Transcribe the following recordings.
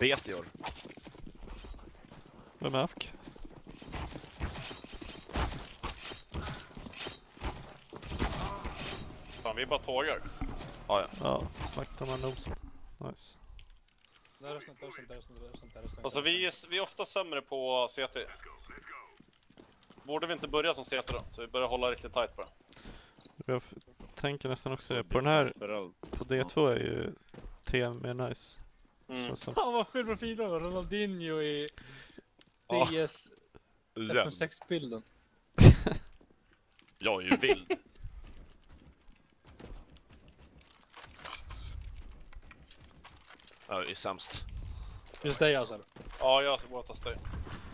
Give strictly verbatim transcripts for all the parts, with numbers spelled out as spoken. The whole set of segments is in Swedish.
Bet i år. Vem är Afk? Fan, vi bara tågar. Ah, ja. Ja, slaktar man nosen. Nice. Där är sånt, där är sånt, där är sånt, där är sånt, där är sånt. Alltså vi är, vi är ofta sämre på C T. Borde vi inte börja som C T då? Så vi börjar hålla riktigt tight på det. Jag tänker nästan också det. På den här, på D två är ju T mer nice. Mm. Så, Fan vad ful profil då, Ronaldinho i Ja. D S ett sex-bilden. Jag är ju vild. Jag är sämst. Just det alltså. Ja, jag ska bara testa dig.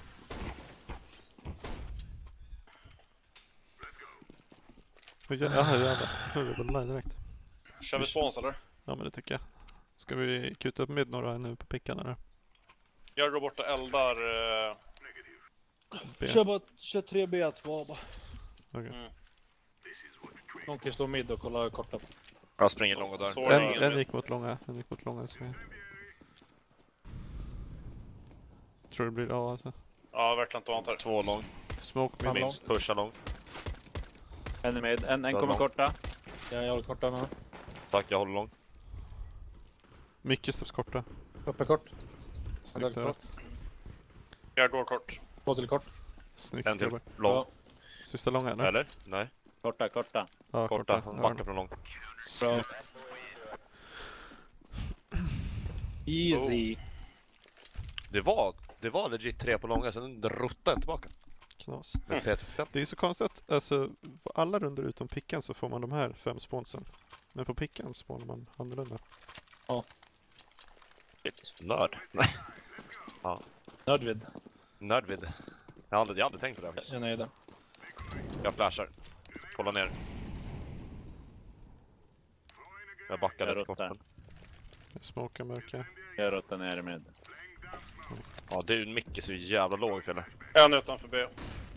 Jaha, jävlar. Jag trodde det var live direkt. Kör vi spons eller? Ja, men det tycker jag. Ska vi kuta upp med några nu på pickan eller? Jag går bort och eldar... Uh... B. Kör bara, kör tre B två bara. Okay. Mm. Någon kan stå mid och kolla korta. Jag springer långa där. Så En, ingen en med. gick mot långa, en gick mot långa. Så jag tror det blir A alltså. Ja, verkligen inte antar. Två lång. Smoke med Minst. Pusha lång. En är med. En, en Där kommer lång. korta. Ja, jag håller korta med. Tack, jag håller lång. Mycket steps korta. Uppe kort. Snyggt Jag där. Jag går kort. Två till kort. Snyggt En till jobbat. lång. Ja. Sista långa eller? Eller? Nej. Korta, korta. Ja, Korta. korta. Backa från lång. Bra. Easy. Det var, det var legit tre på långa, sen rottade jag tillbaka. Knas. Med P fem. Det är så konstigt att alltså, på alla runder utom pickan så får man de här fem sponsen. Men på pickan spånar man annorlunda. Shit. Nörd. Ja. Nördvid. Nördvid. Jag har aldrig, jag har aldrig tänkt på det. Faktiskt. Jag är nöjd. Jag flashar. Kolla ner. Jag backar Jag lite rottar. korten. Jag smokar mörka. Jag rottar ner med. Ja, det är ju en Micke så jävla låg för det. En utanför B.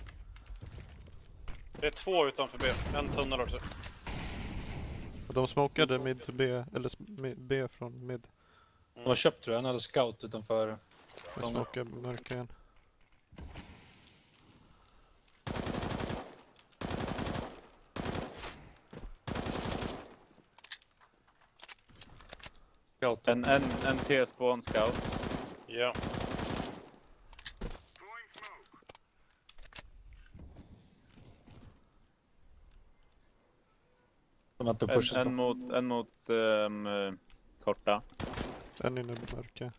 Det är två utanför B. En tunnel också. Och de smokade mid to B, eller sm- mid- B från mid. De har köpt tror jag. Han hade scout utanför. Jag Långa. smokar mörka igen. Scout. En, en, en T-spawn scout. Ja. De har inte En, pushat en på. mot, en mot um, korta. En inne på mörka.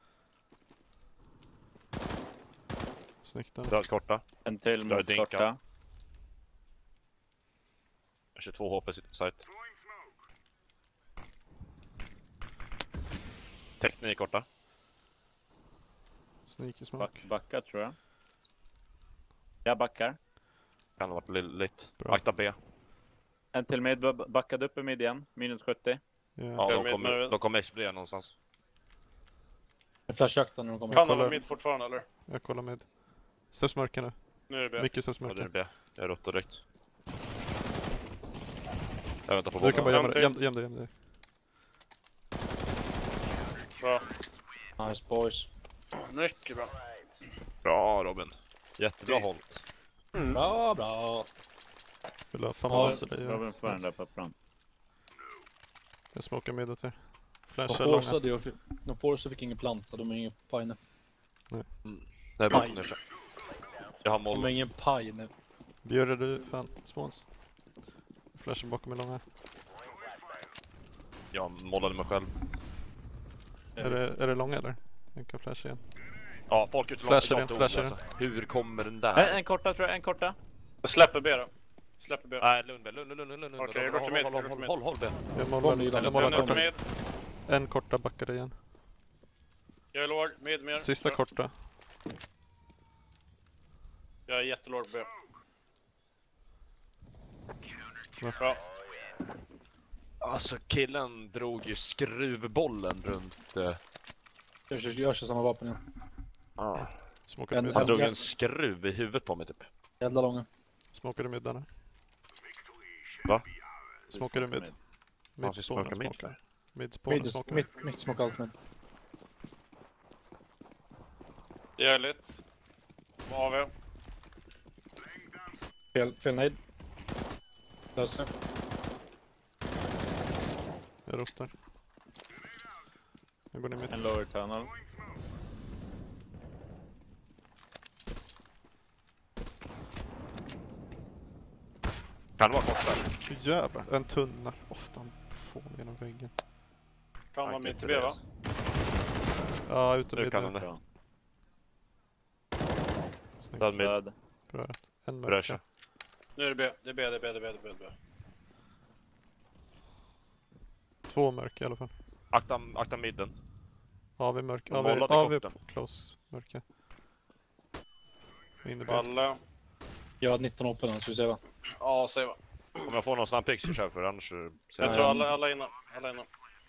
Snyggt där. Död korta. En till Drar mot dinka. korta. tjugotvå H P sitter på site. Teknik korta. Sneaky smoke. Back, backa tror jag. Jag backar. Kan ha varit li- lite. Bra. Akta B. En till med. b- Backade upp i mid igen. Minus sjuttio. Ja. Ja, Jag de med- kommer, med- de kommer explodera någonstans. En flashjakten när de kommer. Kan han kollar. vara mid fortfarande eller? Jag kollar med. Steps mörka nu. Nu är det B. Mycket steps Ja, det är mörka. B. Jag är rott direkt. Jag väntar på Du kan bara bollen. gömma dig. Göm göm dig, göm dig. Bra. Nice boys. Mycket bra. Bra Robin. Jättebra hållt. Bra, bra. Vill du ha famas eller? Robin får den Ja. där på plan. Jag smokar med åt er. De Flashar långa. forceade ju. De forceade fick ingen plant så de har ingen paj nu. Det är bra nu. så. Jag har De har moll. ingen paj nu. Björre du fan spons. Flashar bakom med långa. Jag mollade mig själv. Är det, är det långa eller? Jag kan flasha igen. Ja, folk ute Flashar långt. den, Jag flashar alltså. Hur kommer den En, där? en korta tror jag. En korta. Jag släpper B då. Släpper B. Nej, lugn, lugn, lugn, lugn, lugn, lugn. Okej, jag Håll, går till håll, mid, håll, jag går håll, till håll, håll det. Jag Bomb målar, i den. jag En målar utanför korta. mid. En korta backade igen. Jag är låg. Mid mer. Sista Bra. korta. Jag är jättelåg på B. Bra. Bra. Alltså killen drog ju skruvbollen runt... Uh, Jag kör, jag kör samma vapen igen. ah. Smokade En- mid. Han drog en skruv i huvudet på mig typ. Jävla långa. Smokade middarna. Va? Smokade mid. Varför Mid-spawnen smokar mid smokar. för? Mid-spawnen Mid, smokar. mid, mid smoke allt med. Görligt. Vad har vi? Fel, fel nade. Löser. Jag rotar. Jag går ner mitt. En lower tunnel. Kan det vara kort där? Så jävlar. En tunna. Ofta han får mig genom väggen. Kan vara Tack, mitt inte i B, det, va? alltså. Ja, ute Nu med kan det. han det. Bra. Snyggt. Död mid. Död. Bra. En Rörsha. mörka. Nu är det B. Det är B, det är B, det är B, det är B. Det är B. Två mörka i alla fall. Akta, akta midden. A V mörka. De A V, målade A V korten. close mörka. In i B. Palle. Jag har nitton open, så vi ser va. Ja, säg va. Om jag får någon snabb pick så kör jag, för annars så... Jag Ja, tror ja. alla, alla är inne. Alla är inne.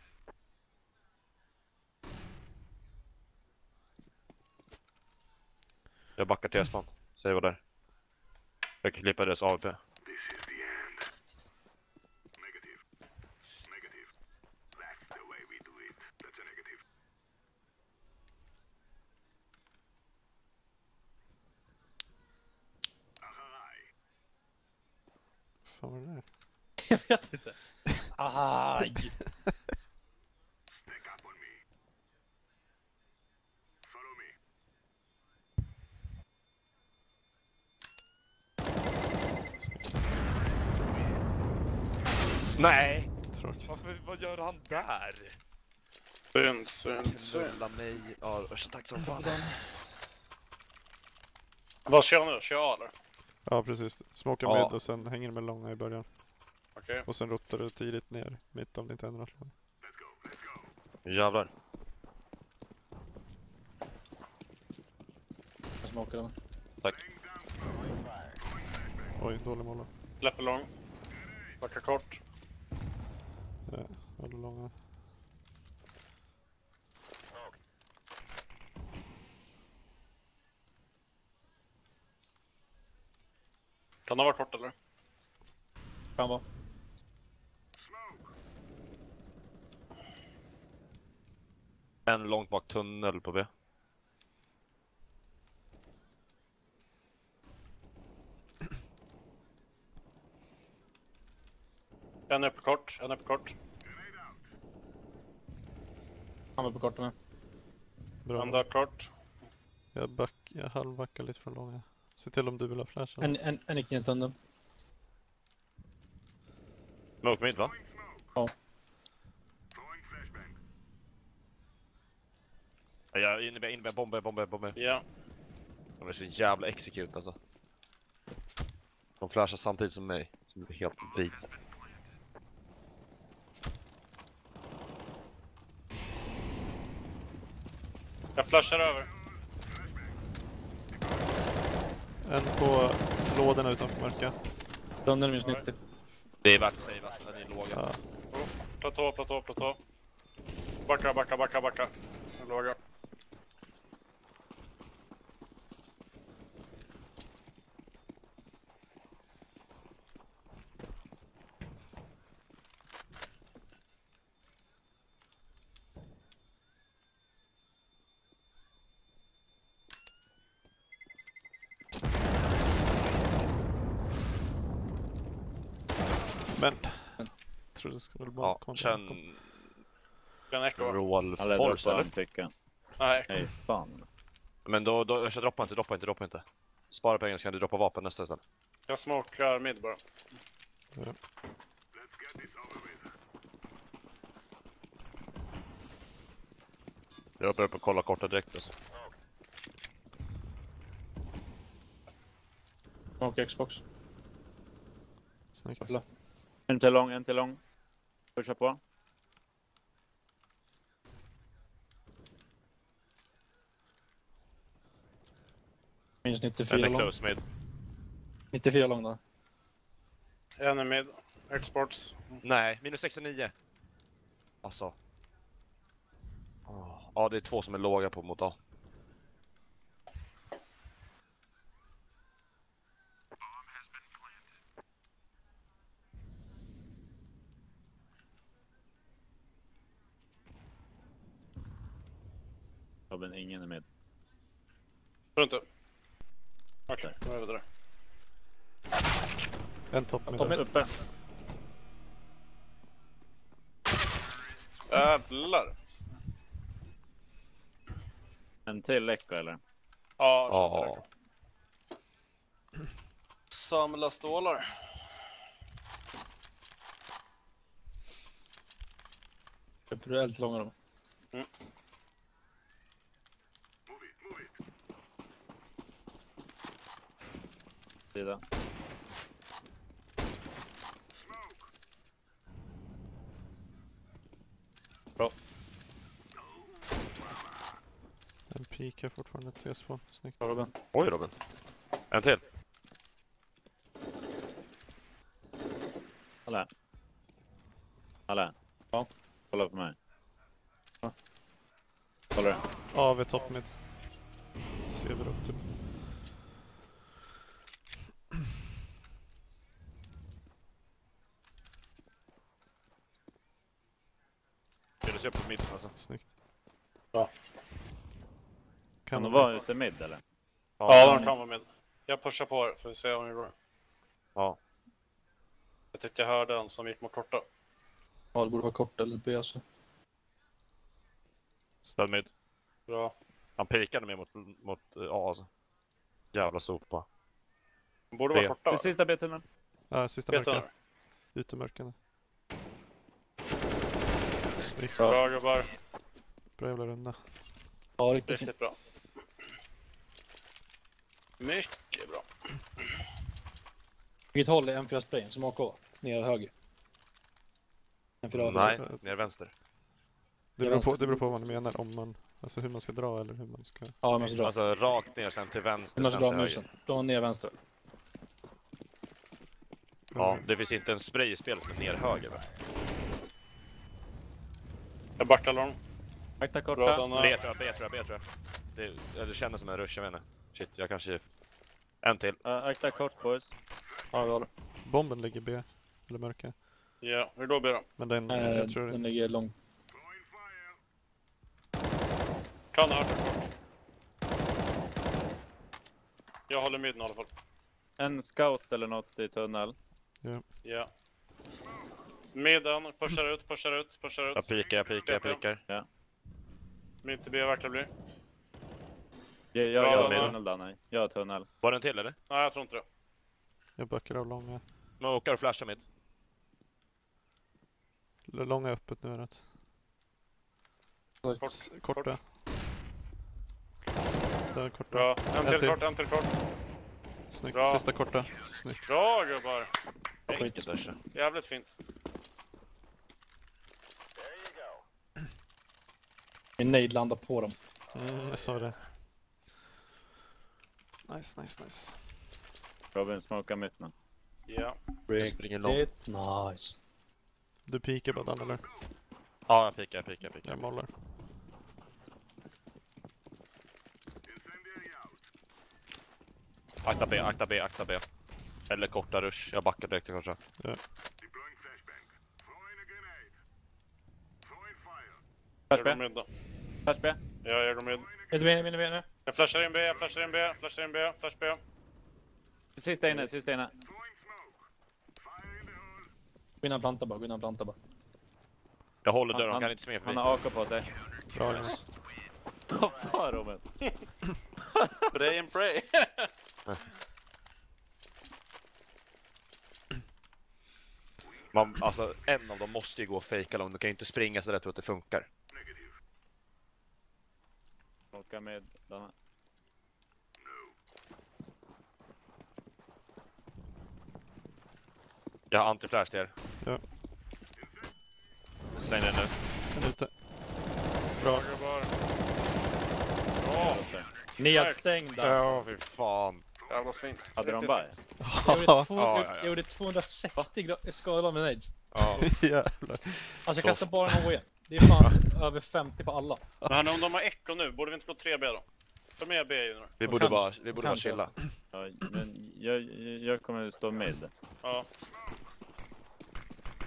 Jag backar till S-man. Säg vad där. Jag kan klippa deras A W P. Fan vad det är. Jag vet inte. Aj! Nej! Tråkigt. Varför, vad gör han där? Synd, synd, synd. Knulla mig. Ja, Rörsha, tack som fan. Vad kör jag nu? Kör jag eller? Ja, precis. Smoka Ja. mid och sen hänger med långa i början. Okej. Och sen rotar du tidigt ner mitt om det inte händer något. Jävlar. Jag smakar den. Tack. Oj, dålig mål. Släpper lång. Backar kort. Ja, håller långa. Kan det vara kort eller? Kan vara. En långt bak tunnel på B. En är på kort, en är på kort. Han var på korten med. Bra. En där kort. Jag, back, jag halvbackar lite från långa. Se till om du vill ha flashen. En, en, en gick in i tunneln. Smoke mid, va? Ja. Ja, jag innebär, innebär bomber, bomber, bomber. Ja. De är så jävla execute alltså. De flashar samtidigt som mig. Som är helt vit. Jag flashar över. En på lådorna utanför mörka. Tunneln minus nittio. Det är värt att säga, alltså, den är låga. Ja. Oh, platå, platå, platå. Backa, backa, backa, backa. Jag lågar. Men. Jag trodde det skulle vara Ja, bakom. känn... En echo. Roll Han ledde upp force, på eller? en picka. Nej, Nej, fan. Men då, då, jag ska droppa inte, droppa inte, droppa inte. Spara pengar så kan du droppa vapen nästa istället. jag smokar mid bara. Ja. Jag börjar på att kolla korta direkt alltså. Smoke Xbox. Snyggt. Jävlar. En till lång, en till lång. Pusha på. Minus En nittiofyra är lång. close mid. nittiofyra lång då. En är mid. Exports. Nej, minus sextionio. Alltså. Åh. Ja, det är två som är låga på mot A. Robin, ingen är med. Tror inte. Okej, då är vi där. En topp med Topp den. mid. Uppe. Jävlar. En till Echo eller? Ja, Ja. ja. Samla stålar. Köper du eld till långa då? Sida. En pikar fortfarande T-spawn. Snyggt. Ja, Robin. Oj Robin. En till. Alla. Alla. Ja. Kolla på mig. Ja. Kolla du. A V topp mid. Ser vi upp typ. Vill du se på mitten alltså? Snyggt. Ja. Kan de det vara bli- ute mid eller? Ja, de kan vara med. Jag pushar på er för att se om det går. Ja. Jag tyckte jag hörde en som gick mot korta. Ja, det borde vara kort eller B alltså. Stöd mid. Bra. Han pikade med mot, mot uh, A alltså. Jävla sopa. De borde B. vara korta, va? Precis där B-tunneln. Ja, sista Vet mörka. du? Utemörkande. Snyggt. Bra gubbar. Bra jävla runda. Ja, riktigt fint. Riktigt bra. Mycket bra. Vilket håll är M fyra sprayen som A K? Ner höger. M fyra Nej, ner vänster. Det beror, på, det beror på vad ni menar. Om man, alltså hur man ska dra eller hur man ska... Ja, man ska dra. Alltså rakt ner sen till vänster. Man ska sen dra till musen. höger. Dra ner vänster. Ja, det finns inte en spray i spelet med ner höger va? Jag backar lång. Akta Bra, korta. Donna. B tror jag, B tror jag, B tror jag. Det, det kändes som en rush, jag vet inte. Shit, jag kanske... En till. Uh, akta kort boys. Ja, vi har det. Bomben ligger B. Eller mörka. Ja, hur då blir det? Men den, Eh, jag tror den det. ligger långt. Kan ha hört det kort. Jag håller midden i alla fall. En scout eller något i tunnel. Ja. Midden, pushar ut, pushar ut, pushar ut. Jag pikar, jag pikar, jag pikar. Mid till B verkar bli. Jag, jag, Bra, jag har Donna. tunnel Danne. Jag har tunnel. Var det en till eller? Nej, jag tror inte det. Jag backar av långa. Man åker och flashar mid. L- Långa öppet nu är det. Kort. S- Korta. Där korta. Bra. En till till. kort, en till kort. Snyggt. Bra. Sista korta. Snyggt. Bra gubbar. Enkelt där så. Jävligt fint. Min nade landar på dem. Mm, jag sa det. Nice, nice, nice. Robin smokar mitten. Ja. Jag springer långt. Riktigt nice. Du pikar bara Dan eller? Ja, jag pikar, jag pikar, jag pikar. Jag mollar. Akta B, akta B, akta B. Eller korta rush. Jag backar direkt kanske. Flash Jag går B. mid då. Flash B. Ja, jag går mid. Ett ben, ben, ben. Jag flashar in B, jag flashar in B, flashar in B, flash B. Sista inne, sista inne. Gå innan planta bara, gå innan planta bara. Jag håller Han- dörren, han han- kan inte smeka Han förbi. har A K på sig. Bra Jonas. Vad fan Robin? Pray and pray. Man, alltså, en av dem måste ju gå och fejka långt. Du kan ju inte springa så där tror att det funkar. Smokar med Danne. Jag har anti-flash till er. Ja. Släng den nu. En ute. Bra gubbar. Bra. Nedstängda. Ja, fy fan. Jävla fint. Hade de Riktigt bara? fint. Jag gjorde, två, Ja, ja, jag ja. gjorde tvåhundrasextio gra- skador med nades. Ja. Jävlar. Alltså jag Så- kastar bara en H igen. Det är fan över femtio på alla. Men om de har echo nu, borde vi inte gå tre B då? För mig är B ju nu. Vi Och borde kanske- bara, vi borde bara kanske. chilla. Ja, men jag, jag kommer stå med. Ja.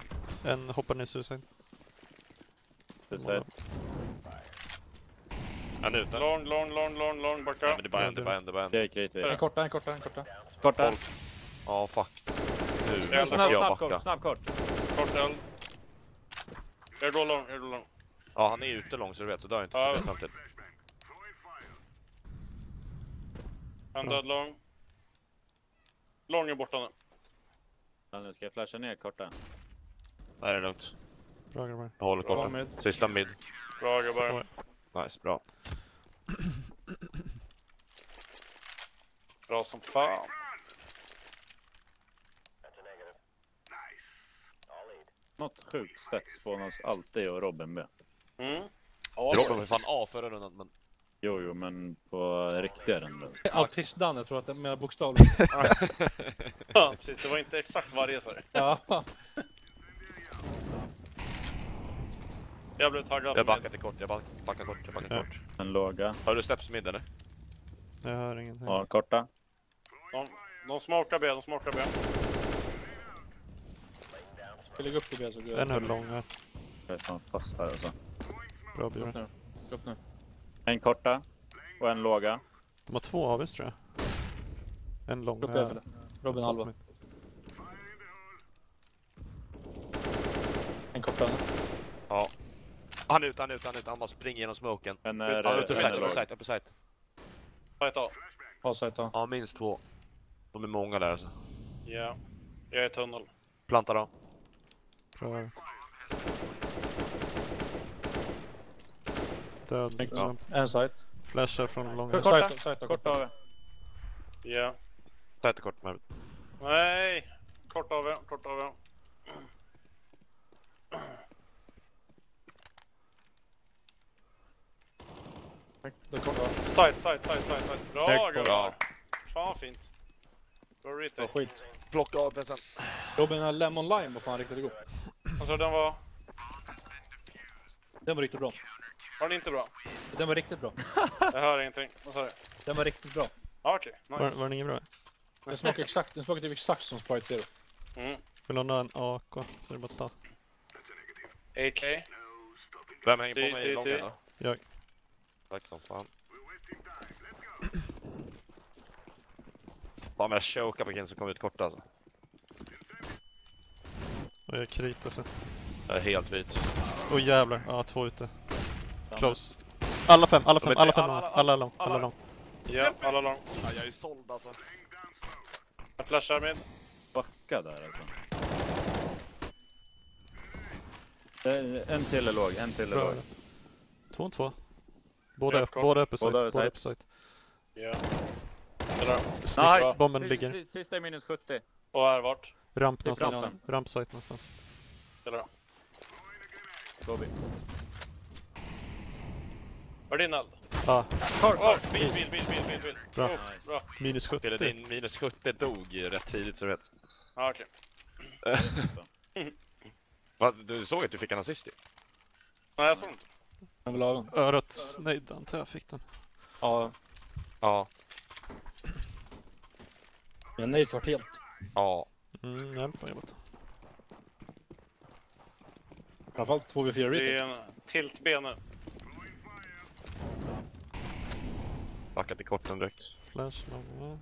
En hoppar ner suicide. Du säger. Han är ute. Lång, lång, lång, lång, lång, Nej, backa. men det är bara en, det är bara en, det är bara en. Det är krit En vid. korta, en korta, en korta. Korta. Ja, fuck. Nu Snabb, måste Snabb, jag snabb backa. kort, snabb kort. Kort eld. Är du lång, är du lång? Ja, han är ute långt så du vet, så dör inte Ja. på framtid. En död lång. Lång är borta nu. Ja, nu ska jag flasha ner korta. Nej, det är lugnt. Bra grabbar. Jag håller Bra korten. mid. Sista mid. Bra gubbar. Nice, bra. Bra som fan. Något sjukt sätt spånas alltid och Robin B. Mm. Ja, Robin var fan A förra rundan, men... Jo, jo, men på riktiga runder. Autist-Dan, jag tror att det är mer bokstavligt. ja, precis. Det var inte exakt varje så. Ja. Jag blev taggad. Jag backar till kort, jag back- backar kort, jag backar Ja. kort. En låga. Har du steps mid eller? Jag hör ingenting. Ja, korta. De, de smokar B, de smokar B. Jag lägger upp det B så går En höll lång här. Jag är fan fast här alltså. Bra Upp Björn. nu. Upp nu. En korta. Och en låga. De har två avis tror jag. En lång Upp här. B för det. Robin halva. En korta. Ja. Han är ute, han är ute, han är ute. Han bara springer genom smoken. En är, Ja, uppe i en site, är uppe i låg. site, uppe i site. Fight av. Ha sajt då. Ja, minst två. De är många där alltså. Ja. Jag är i tunnel. Planta dem. Bra. Död. Snyggt. Ja. En sajt. Flashar från långa. Korta. Sajt, sajt och Korta korta. av. Ja. Sätt kort med. Nej. Kort av, kort av. Det är korta. Side, side, side, side, side. Bra Tack, gubbar. bra. Fan fint. Bra Bra retake. skit. Plocka av sen. Robin har Lemon Lime var fan riktigt god. Alltså den var... Den var riktigt bra. Var den inte bra? Den var riktigt bra. Jag hör ingenting. Vad sa du? Den var riktigt bra. Ja, okej. Var, Nice. var den ingen bra? Den smakar exakt, den smakar typ exakt som Sprite Zero. Mm. Vill någon ha en A K så är det bara att ta. A K. Vem hänger på Ty, mig ty, i ty. lången då? Jag. Tack som fan. Fan, men jag chokar på killen som kommer ut kort alltså. Och jag krit alltså. Jag är helt vit. Åh jävlar. Ja, två ute. Samma. Close. Alla fem, alla De fem, är- alla fem. alla- Alla, alla- alla lång, alla alla- lång. Ja, alla lång. Ja, jag är såld alltså. Jag flashar med. Backa där alltså. Eh, En till är låg, en till är Bra. låg. Två och två. Båda, Ja, upp, kort. båda uppe side. Båda över Båda side. uppe side. Ja. Eller, Snyggt. Nice! Bomben Sis- ligger. sis- Sista är minus sjuttio. och här vart? Ramp Typ någonstans. rampen. Ramp site någonstans. Eller, Gobi. var det din eld? Ja, Åh, bil, bil, bil, bil, bil, bil. Bra. Oh, bra. minus Eller sjuttio. din minus sjuttio dog ju rätt tidigt så du vet. Ja, okej. Va, du såg att du fick en assist i? Nej, jag såg inte. Den vill ha den. Örat snejd antar jag fick den. Ja, Ja. men nej, svart helt. Ja. Mm, hjälp mig jobbat. I alla fall två v fyra Det retake. är en tilt-B nu. Backa till korten direkt. Flash lång.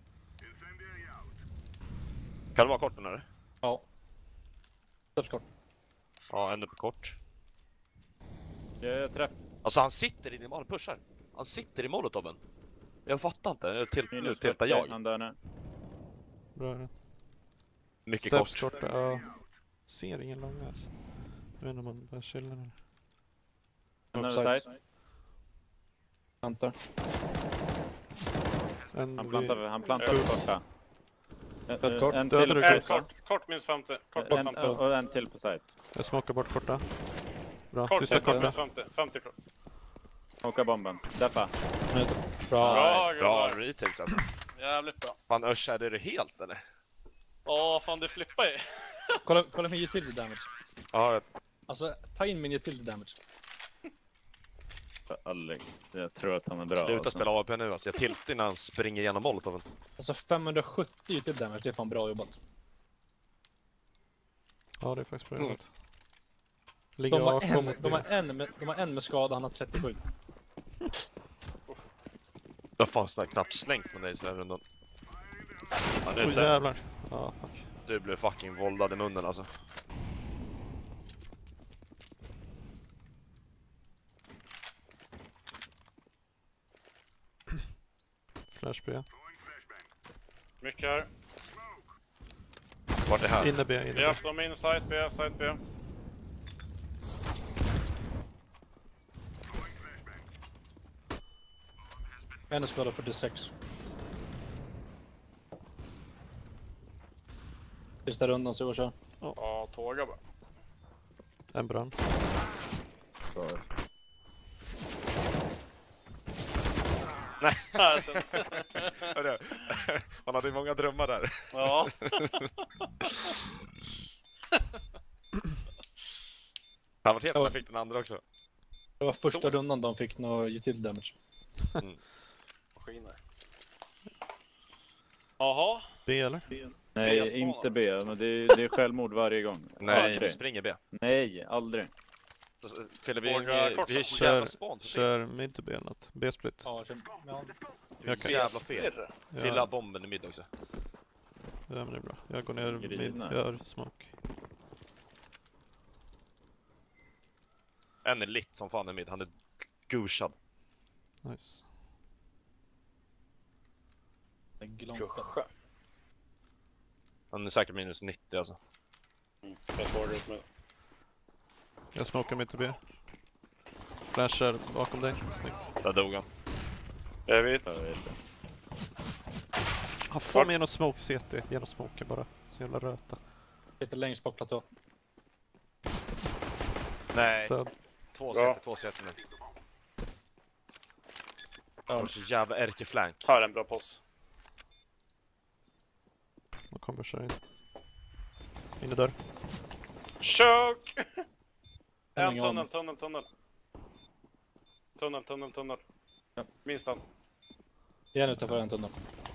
Kan det vara korten eller? Ja. Steppskort. Ja, en uppe kort. Jag träff. Alltså han sitter i han pushar. Han sitter i molotoven. Jag fattar inte. Nu tilt, nu Minus tiltar fyrtio, jag. han dör nu. Bra. Mycket kort. Steps kort. Ja. Ser ingen långa alltså. Jag vet inte om man bara chillar där. En Upside. översight. Väntar. En Han vid- plantar, han plantar Ja. korta. En, Ett kort. en Dödar till du på En Close. site. kort, kort minus femtio. Kort plus En, femtio. och en till på site. Jag smakar bort korta. Bra. Kort Sista sista korta. minus femtio. femtio kort. Åka bomben. Deppa. Minuter. Bra. Bra, Bra gubbar. retakes alltså. Jävligt bra. Fan Örsad, är du helt eller? Åh, fan du flippar ju. Kolla, kolla min utility damage. Ja, jag- Alltså, ta in min utility damage. Alex, jag tror att han är bra. sluta alltså. spela A P nu alltså. Jag tiltar innan han springer igenom molotoven. Alltså femhundrasjuttio utility damage, det är fan bra jobbat. Ja, det är faktiskt bra Mm. jobbat. Ligger De har, A K en, mot de, har B. en med, de har en med skada, han har trettiosju. Jag har fan snart knappt slängt med dig så här rundan. Han är Oj ute. jävlar. Ja, fuck. Du blev fucking våldad i munnen alltså. Flash B. Mycket här. Vart är här? Inne B, inne B. Ja, de är in side B, side B. En är skadad fyrtiosex. Sista rundan så vi kör. Ja, tåga bara. En brand. Nej, sen- Hörru, man hade ju många drömmar där. ja. Han var helt när jag fick den andra också. Det var första rundan de fick något utility damage. Maskiner. Jaha. B eller? Nej, B-spanar. inte B. Men det är, det är självmord varje gång. Nej, Aldrig. vi springer B. Nej, aldrig. Fille, vi, Våga vi, kort vi är så Kör, jävla span för B. kör mid to B eller något. B-split. Ja, kör. Ja. Du är jag kan- jävla fel. Spirr. Filla Ja, bomben i mid också. ja, men det är bra. Jag går ner mid, Grina. gör smoke. En är lit som fan i mid, han är gushad. Nice. En glång. Kusche. Han är säkert minus nittio alltså. Mm. Jag såg ut med. Jag smokar mid to B. Flashar bakom dig. Snyggt. Där dog han. Jag vet. Jag vet inte. Han får med genom smoke C T. Genom smoken bara. Så jävla röta. Lite längst bak platå. Nej, Död. två Bra. sätter, två sätter nu. Ja. Han är så jävla ärkeflank. Här är en bra poss. De kommer köra in. In i dörr. Chok! En En gång. tunnel, tunnel, tunnel. Tunnel, tunnel, tunnel. Ja. Minst en. Igen utanför en tunnel.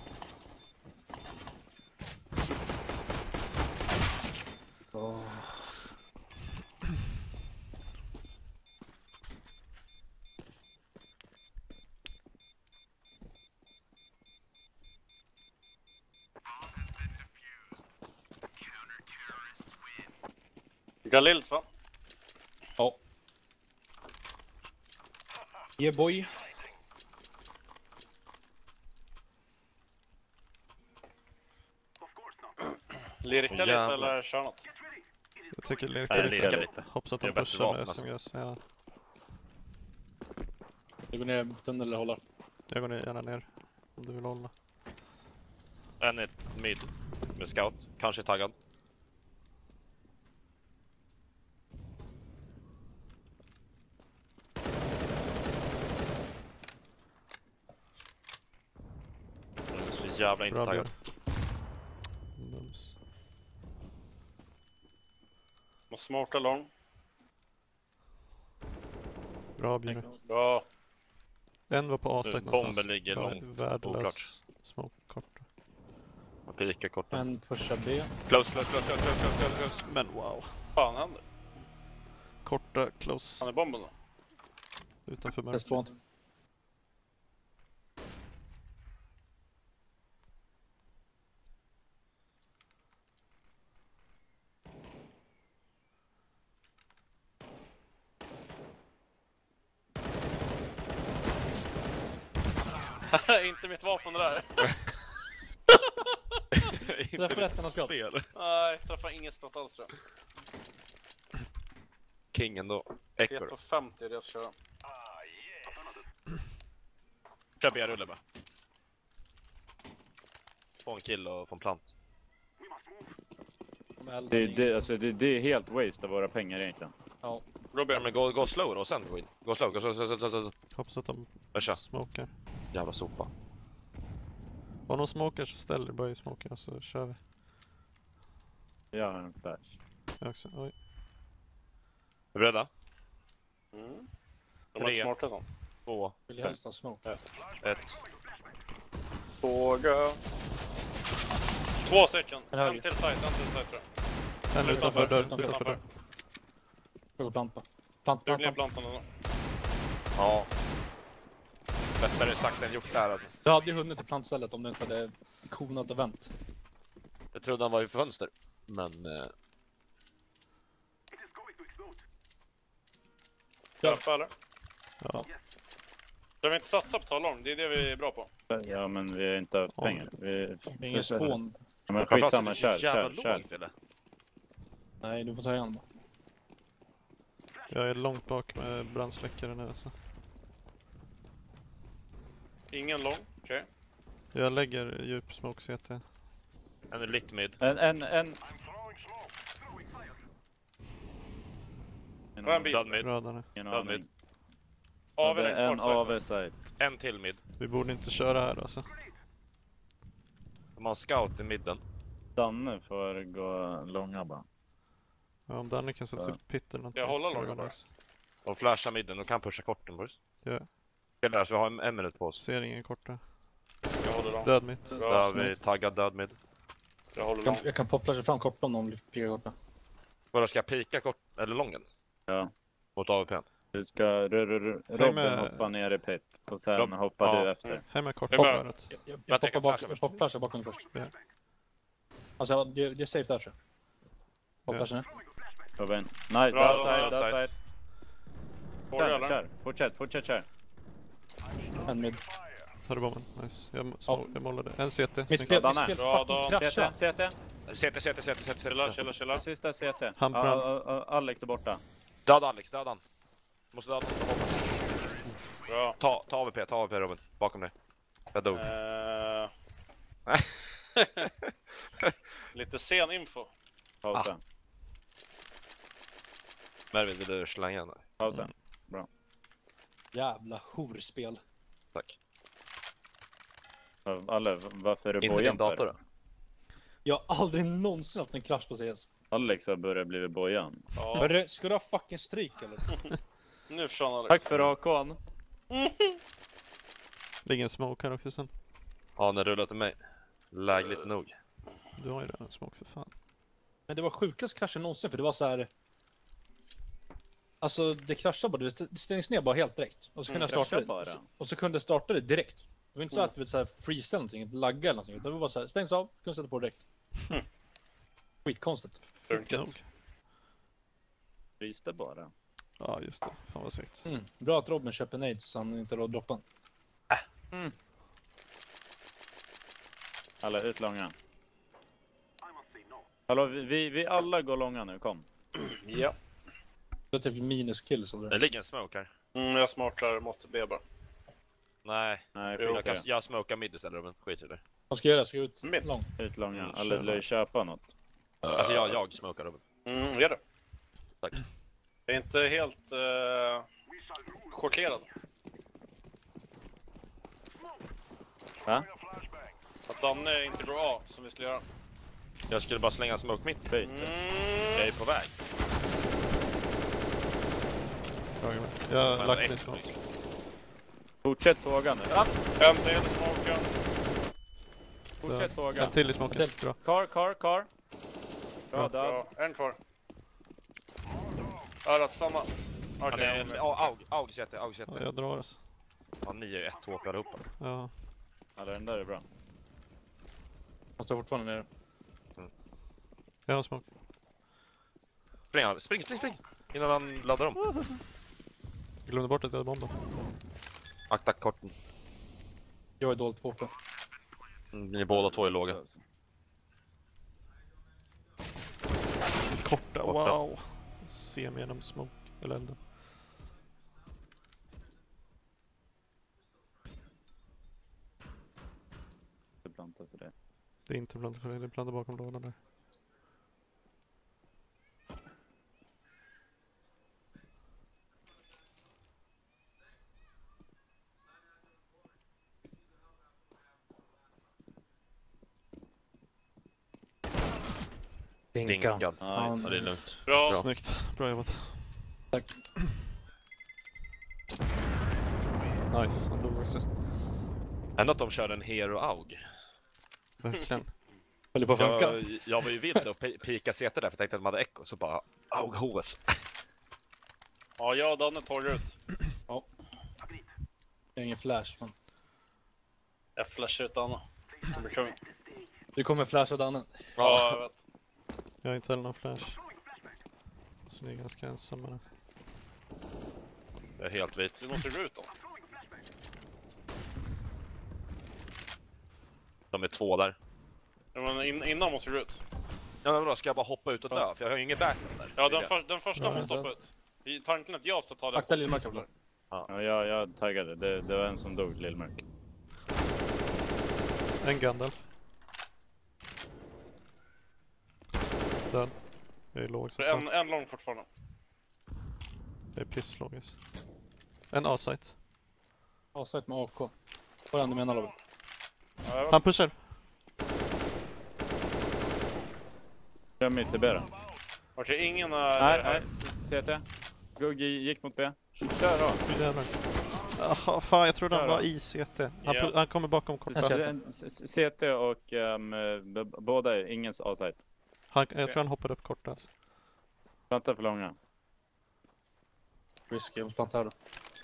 Galils va? Ja. Yeah boy. Lirka lite Jävlar. eller kör något? Jag tycker Nej, lirka lirka lite. lite. Hoppas att Det är de bättre pushar vapen, med alltså. S M G S. Ja, Du går ner i tunnel eller håller. jag går ner, gärna ner. Om du vill hålla. En är mid med scout, kanske taggad. Han är så jävla inte Bra taggad. Björn. Mums. Måste smarta lång. Bra Björn. Bra. En var på A-site Bomben någonstans. ligger Bra, långt, Värdelös oklart. smoke kort. Och lika kort. En pushar B. Close, close, close, close, close, close, close. Men wow. Vad fan händer? Korta close Han är bomben då. utanför mörker. Respawn. Inte mitt vapen det där. Inte Träffar ditt rätt med skott. spel. Nej, träffar ingen skott alls tror jag. Kingen då. ett Ekberg. på femtio är det jag ska köra. Kör B-rulle bara. Få en kill och få en plant. De eldar Det, är- ingen. det, alltså, det, det är helt waste av våra pengar egentligen. Ja. Ja, Robin, men gå, gå slow då och sen gå in. Gå slow, gå slow, slow, slow, slow. Hoppas att de Jag kör. smokar. Jävla sopa. Om de smokar så ställer bara i smoken så kör vi. Jag har en flash. Jag också. Oj. Är vi beredda? mm. De har Tre. inte smartat någon. Två, Vill jag helst ha smoke? ett. Tåga. Två stycken. En En höger. till side, en till side tror jag. En utanför dörr. utanför, Utanför dörr. Jag går plant på. Plant, Du plant, blir plant. plantan nu. Ja. Lättare sagt än gjort där alltså. Du hade ju hunnit till plantstället om du inte hade konat och vänt. Jag trodde han var i fönster. Men... Eh... Köpa eller? Ja. Ska vi inte satsa på talong? Det är det vi är bra på. Ja, men vi har inte haft Ja. pengar. Vi... Ingen spån. Ja, men skitsamma, kör, Jävla kör, kör. låg, Fille. Nej, du får ta igen. Jag är långt bak med brandsläckare nu alltså. Ingen lång, okej. Jag lägger djup smoke C T. En är lite mid. En, en, en... Vad är en bil? Död mid. Rödare. Ingen Död mid. aning. Av Det en är en export A site. V-site. En till mid. Vi borde inte köra här alltså. De har en scout i midden. Danne får gå långa bara. Ja, om Danny kan sätta sig Ja. på pitten någonting. Jag håller så är det långa bara. nice. De flashar midden. De kan pusha korten, boys. Ja. Killar, så vi har en, en minut på oss. Ser ingen korta. Jag håller lång. Död mitt. Där Bra, har vi taggad död mid. jag håller Jag lång. kan, jag kan popflasha fram kort om någon vill pika korta. Bara ska jag pika kort, eller lången? Ja. Mot A V P:n. Du ska... r- r- r- Nej, Robin men- hoppar ner i pit. Och sen Rob- hoppar ja. du efter. Hem med kort Det är på bra. örat. Jag, jag, jag Jag tänker poppar bak, flasha jag först. popflashar bakom först. Ja. Alltså, jag- det, det är safe där tror jag. Popflasha nu. Robin. Nice, Bra, bra bra, side, bra bra side. side. Får du Kör, eller? kör. Fortsätt, fortsätt, kör. En mid. Tar du bomben? Nice. Jag, smoke, jag målade. En C T. Mitt Snyggt. spel, mitt Danne. spel Bra, fucking då. krascha. C T, C T. C T, C T, C T, C T, Chilla, C T. chilla, chilla. Sista C T. Han Ja, brann. ja, ja, Alex är borta. Död Alex, död han. Måste döda honom. Bra. Ta, ta A V P, ta A V P Robin. Bakom dig. Jag dog. Eh... Lite sen info. Pausa. Mervin, vill du slänga den? Pausa. Jävla horspel. Tack. Alle, varför är du Inte din bojan dator för? då? Jag har aldrig någonsin haft en krasch på C S. Alex har börjat bli bojan. Ja, Hörru, ska du ha fucking stryk eller? nu försvann Alex. Tack för A K:n. Ligger en smoke här också sen. Ja, den rullar till mig. Lägligt nog. Du har ju redan en smoke för fan. Men det var sjukast kraschen någonsin för det var så här. Alltså det kraschade bara, det stängdes ner bara helt direkt. Och så kunde Mm, jag starta det. kraschade Och bara. så, och så kunde jag starta det direkt. Det var inte så Mm. att vi så här freeze eller någonting, inte lagga eller någonting. Utan det var bara så här, stängs av, kunde sätta på direkt. Mm. Skitkonstigt. Runket. Fryste bara. Ja, just det. Fan vad segt. Mm. Bra att Robin köper nades så han inte har droppan. Alla ut långa. Hallå, vi, vi, vi alla går långa nu, kom. Ja. Det är typ minus kills eller? Det ligger en smoke här. Mm, jag smartar mot B bara. Nej, Nej, Jo, jag, kan, skit i jag smokar mid istället Robin. Skit i det. Vad ska jag göra? Ska jag ut Mitt. lång? det. Ut långa. Mm, Alla kör lär ju köpa något. Alltså jag, jag smokar Robin. Mm, gör det. Tack. Jag är inte helt uh, chockerad. Va? Att Danne inte går A som vi skulle göra. Jag skulle bara slänga en smoke mitt. Byte. Mm. Jag är på väg. Bra jobbat. Jag har Men lagt ett- min smoke. Fortsätt tåga nu. Ah, En till, smoken. fortsätt tåga. En till i smoken. En Bra. Kar, kar, kar. Bra, Bra. död. Bra, en kvar. Örat, stanna. Han Okej, är... jag är Ja, Aug, Aug sätter, Aug Ja, sätter. jag drar alltså. Han nio ett H P allihopa. Ja. Alla, den där är bra. Han står fortfarande nere. Jag har en smoke. Spring, han. spring, spring, spring! Innan han laddar om. Jag glömde bort att jag hade bomben. Akta korten. Jag är dåligt på det. Mm, ni båda två är låga. Så- Korta, Borta. wow. Se mig genom smoke. Eller elden. så- planta för det. Det är inte bland för det är bland bakom lådan där. Dinkad. Nice. Ja, det är lugnt. bra. Bra. Snyggt. Bra jobbat. Tack. Nice. Han tog också. Ändå att de körde en Hero Aug. Verkligen. Håller på att funka. Jag, jag var ju vild och pi- pika C T där för jag tänkte att de hade echo. Så bara Aug H S. Ja, jag och Danne torgar ut. Det är ingen flash. Men... Jag flashar ut Anna. Kommer kung. Du kommer flasha Danne. Ja, jag vet. Jag har inte heller någon flash. Så ni är ganska ensamma nu. Det är helt vit. Du måste gå ut då. De är två där. Ja, men in, innan måste du gå ut. Ja, men då ska jag bara hoppa ut och dö, Ja. för jag har ju ingen backup där. Ja, Det är den, det. för, den första Ja, måste den- hoppa ut. I tanken att jag ska ta den. Akta Lillmark. Abla. Ja, jag, jag taggade. Det, det var en som dog, Lillmark. En Gandalf. Död. Jag är låg som En, fan. en lång fortfarande. Jag är pisslåg. Alltså. En A-site. Avsett med A K. Vad är det du menar Robin? Ja, jag vet. Han pushar. Kör mitt i B då. Okej, ingen är... Nej, nej. C T. Guggi gick mot B. Kör då. Jävlar. Jaha, fan jag trodde han Där då. var i C T. Han, Ja. pu- han kommer bakom kort. Jag ser det. En C- C T och um, b- båda är ingens A-site. Han, jag tror han hoppade upp kort alltså. Planta för långa. Risky att planta här då.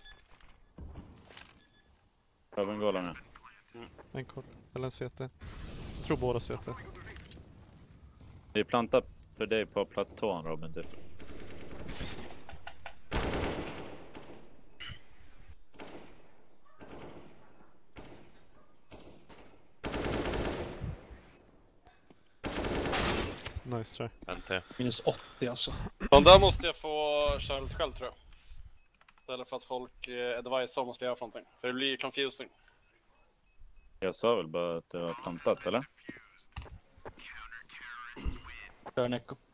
Öven går långa. En kort. Eller en C T. Jag tror båda C T. Det är plantat för dig på platån, Robin, typ. Nice try. N T. Minus åttio alltså. Den där måste jag få köra lite själv, tror jag. Istället för att folk eh, advisar måste jag göra för någonting. För det blir confusing. Jag sa väl bara att det var plantat, eller? Kör en echo.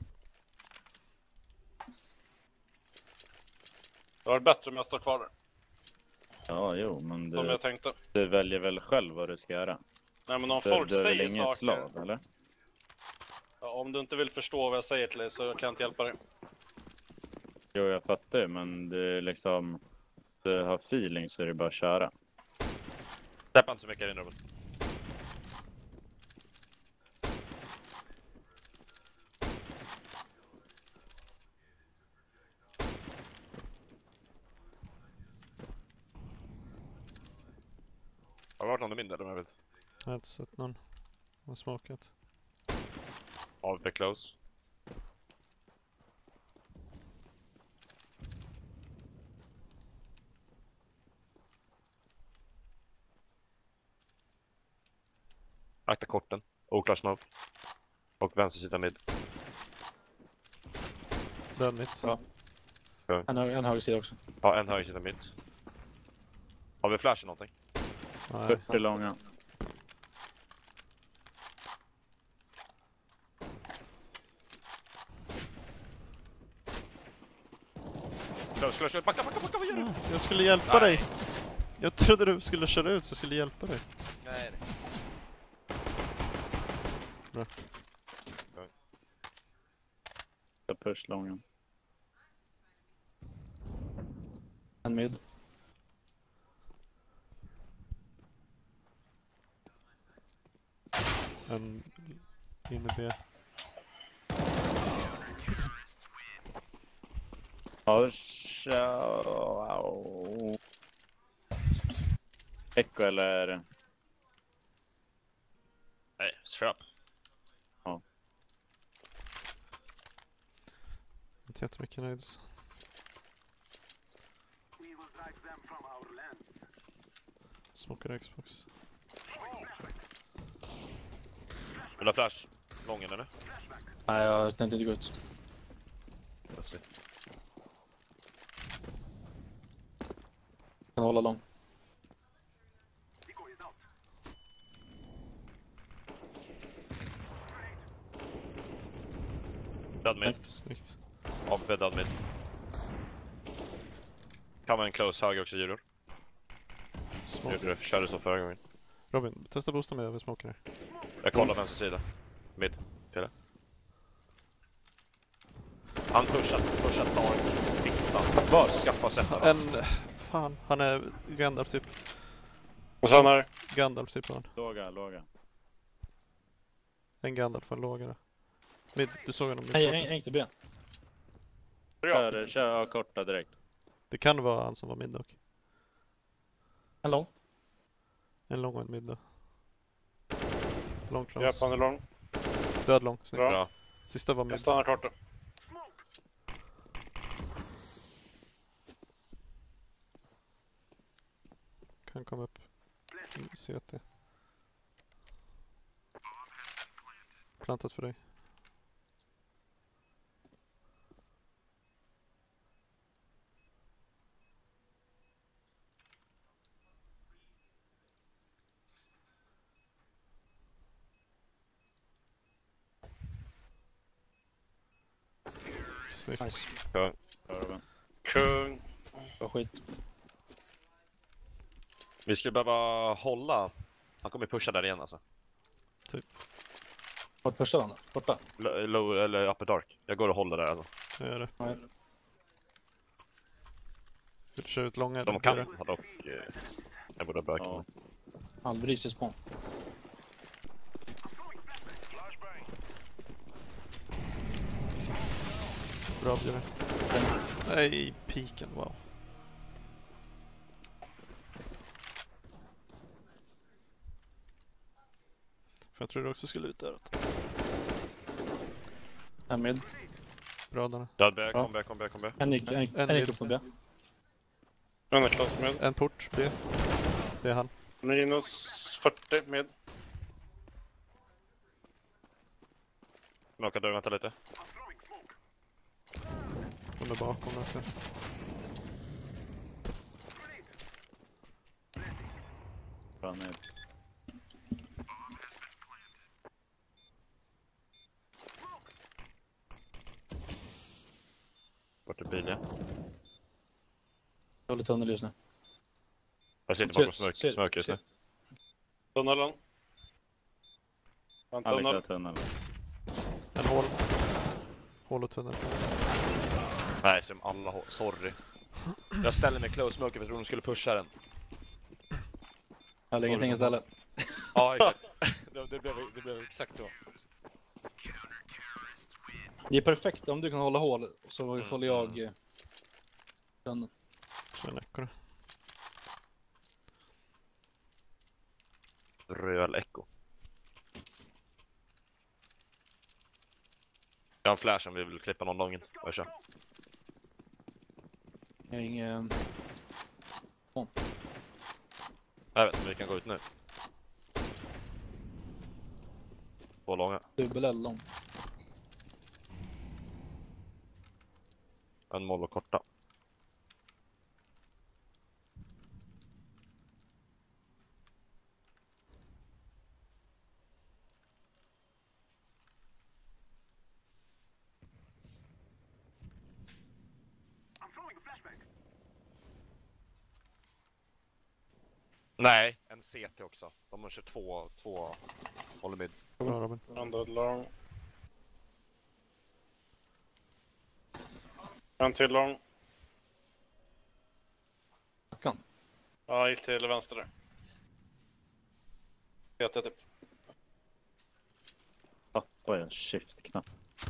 Det var bättre om jag står kvar där. Ja, jo, men Som du, jag tänkte. du väljer väl själv vad du ska göra. Nej, men om Du, folk du är väl säger ingen saker... slav, eller? Ja, om du inte vill förstå vad jag säger till dig så kan jag inte hjälpa dig. Jo, jag fattar ju, men det är liksom... Du har feeling så är det bara att köra. Släpp inte så mycket in, Robin. Har det varit någon i min där, jag vet. Jag har inte sett någon. Han har smokat. A V P close. Akta korten. Oklar smoke. Och vänstersida mid. Död mitt. Ja. En, hö- en höger sida också. Ja, en högersida mid. Har vi flash eller någonting? Nej. fyrtio långa. Close, close, close. Backa, backa, backa, vad gör du? Jag skulle hjälpa dig. Jag trodde du skulle köra ut så jag skulle hjälpa dig. Nej. Jag push långa. En mid. En in i B. Ja, ciao. Echo eller... Nej, strap. Inte jättemycket nöjds. Smokar Xbox. Vill du ha flash? Lången eller? Nej, jag tänkte inte gå ut. Let's see. Kan hålla lång. Död mid. Snyggt. A V P död mid. Kan vara en close höger också, Juror. Smoke. Gjorde du, körde så förra gången. Robin, testa boosta mig över smoken här. Jag kollar vänster sida. Mid. Fele. Han pushar, pushar dark. Fitta. Bara skaffa sätta. En... Fan, han är Gandalf typ. Och sen här. Gandalf typ var han. Låga, låga. En Gandalf och en lågare. Mid, du såg honom Nej, jag mid. jag gick till B. Kör, kör ja, korta direkt. Det kan vara han som var mid dock. En lång. En lång och en middag. Lång Jag close. är lång. Död lång. Snyggt. Bra. Bra. Sista var Jag mid. stannar klart då. Kan komma upp. C T. Plantat för dig. Snyggt. Nice. Bra, Robin. Kung. Bra skit. Vi skulle behöva hålla. Han kommer pusha där igen alltså. Vart pushar han då? Borta? L- low eller upper dark. Jag går och håller där alltså. Jag gör det. Nej. Vill du köra ut långa? De eller? kan ha dock... Eh, jag borde ha bökat. Ja. Aldrig i spawn. Bra blir det. Nej, piken. Wow. För jag tror du också skulle ut där. En mid. Bra där. Död B, Ja. kom B, kom B, kom B. En gick, en, En en gick mid. upp på B. En är klass med. En port, B. Det är han. Minus fyrtio med. Mörka dörren, vänta lite. Hon är bakom där sen. Bra ned. Vart är bilen? Jag håller tunnel just nu. Jag sitter Ser- bakom smörk, ser- smörk just nu. ser. Tunneln. En Alex tunnel. är tunnel. En hål. Hål och tunnel. Nej, som alla har. Sorry. Jag ställer mig close smoke för jag trodde de skulle pusha den. Jag lägger ingenting istället. Ja, exakt. det, det, blev, det blev exakt så. Det är perfekt om du kan hålla hål så Mm, håller jag eh, tunneln. Så en ekorre. Röl echo. Jag har en flash om vi vill klippa någon lången. Jag kör. Jag har ingen... Jag vet inte, vi kan gå ut nu. Två långa. Dubbel L lång. En moll och korta. Nej, en C T också. De har kört två, två håller med. Bra Robin. En död lång. En till lång. Backan. Ja, gick till vänster där. Heter typ. Tappar jag shift-knapp.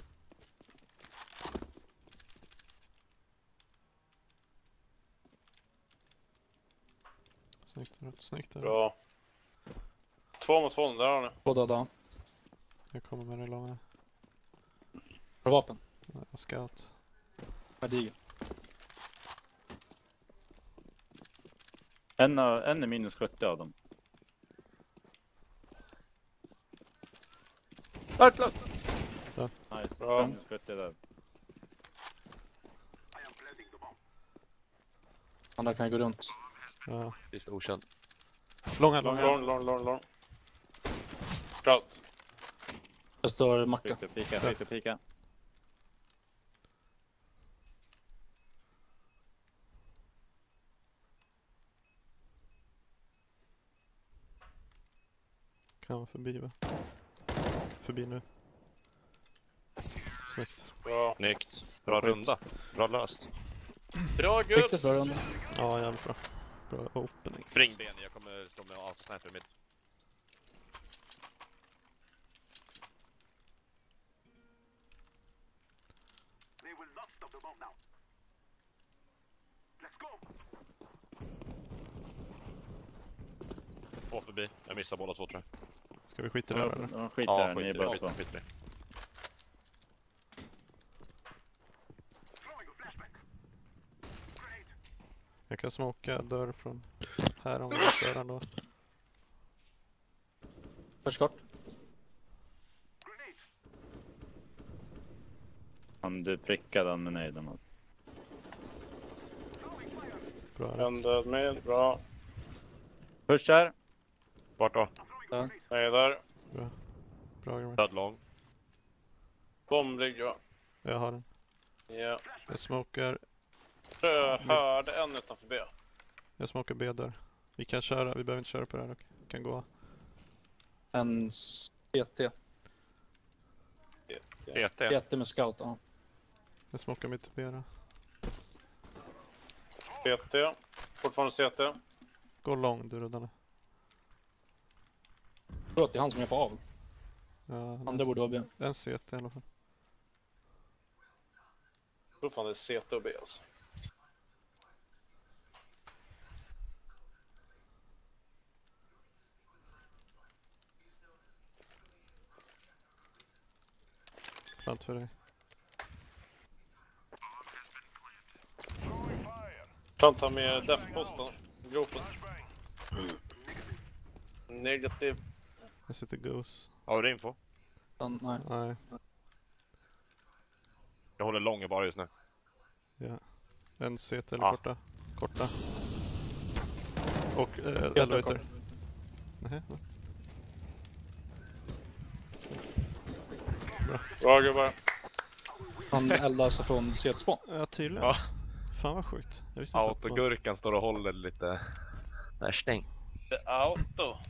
Snyggt där. Snyggt där. Bra. Två mot två, där har ni. Två döda. Jag kommer med det långa. Bra vapen. Ja, scout. Färdig. En, av- en är minus sjuttio av dem. Ah, klart! Ja. Nice. Bra. Minus sjuttio där. Andra kan gå runt. Ja. Visst okänd. Långa, Lång, långa. lång, lång, lång, lång. Scout. Jag står macka. Högt upp, pika, högt upp, pika. Kan vara förbi va? Förbi nu. Snyggt. Bra. Snyggt. Bra runda. Bra löst. Bra Riktigt guds! bra runda. Ja, jävligt bra. Bra openings. Spring ben, jag kommer stå med autosniper mid. Två förbi. Jag missar båda två tror jag. Ska vi skita i det här eller? Ja, skit Ja, där, ni är skit i bra det. två. Skit, skit i det. Jag kan smoka dörr från här om det ser den då. Först kort. Han du prickade han med nejden. Alltså. Bra. En död med, bra. Pushar. Vart då? Nej, där. Bra grabbar. Död lång. Bomb ligger jag. Jag har den. Ja. Jag smokar. Jag hörde en utanför B. Jag smokar B där. Vi kan köra. Vi behöver inte köra på det här dock. Vi kan gå. En C T. E T. C T med scout, ja. Jag smokar mitt B då. C T. Fortfarande C T. Gå lång du Ruddarna. Jag tror att det är han som är på av. Ja, Han, det borde vara B. en C T i alla fall. Jag tror fan det är C T och B alltså. Framför dig. Kan ta med def-posten. Gropen. Negativ. Jag sitter Goose. Har du info? Han, nej. Nej. Jag håller lång bara just nu. Ja. En C T eller Ja. korta. Korta. Och eh, kort. elevator. Nej. Bra gubbar. Han eldar sig från C T-spawn. Ja, tydligen. Ja. Fan vad sjukt. Jag visste inte att det var- Autogurkan står och håller lite... Där stäng. The auto.